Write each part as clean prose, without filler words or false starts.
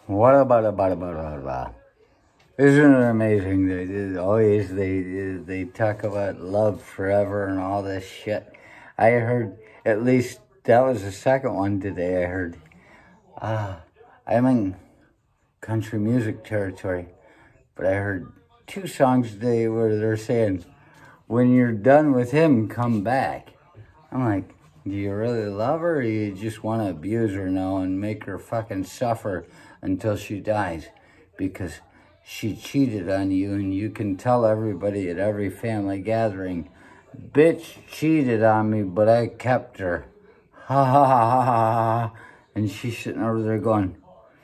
What about? Isn't it amazing? They talk about love forever and all this shit. I heard, at least that was the second one today. I heard, I'm in country music territory, but I heard two songs today where they're saying, when you're done with him, come back. I'm like, do you really love her, or you just want to abuse her now and make her fucking suffer until she dies? Because she cheated on you, and you can tell everybody at every family gathering, bitch cheated on me, but I kept her. Ha ha ha ha ha. And she's sitting over there going,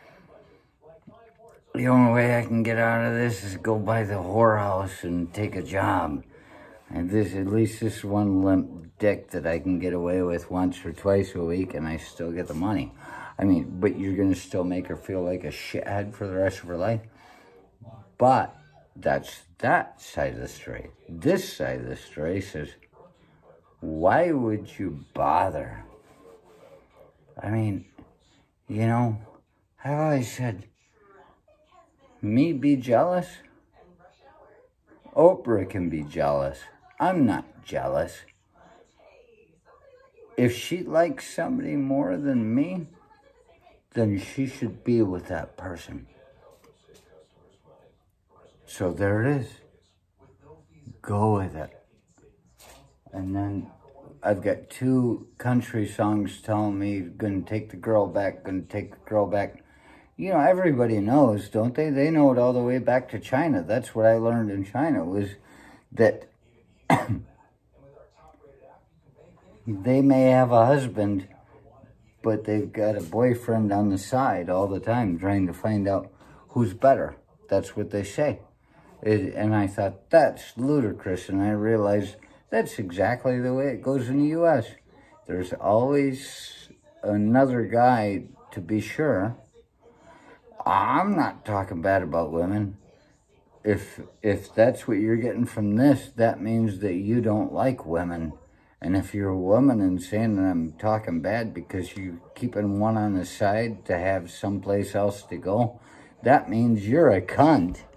the only way I can get out of this is go by the whorehouse and take a job. And at least this one limp dick that I can get away with once or twice a week, and I still get the money. I mean, but you're going to still make her feel like a shithead for the rest of her life? But that's that side of the story. This side of the story says, why would you bother? I mean, you know, I've always said, me be jealous? Oprah can be jealous. I'm not jealous. If she likes somebody more than me, then she should be with that person. So there it is. Go with it. And then I've got two country songs telling me, gonna take the girl back, gonna take the girl back. You know, everybody knows, don't they? They know it all the way back to China. That's what I learned in China, was that they may have a husband, but they've got a boyfriend on the side all the time trying to find out who's better. That's what they say. And I thought, that's ludicrous. And I realized that's exactly the way it goes in the U.S. There's always another guy, to be sure. I'm not talking bad about women. If that's what you're getting from this, that means that you don't like women. And if you're a woman and saying that I'm talking bad because you're keeping one on the side to have someplace else to go, that means you're a cunt.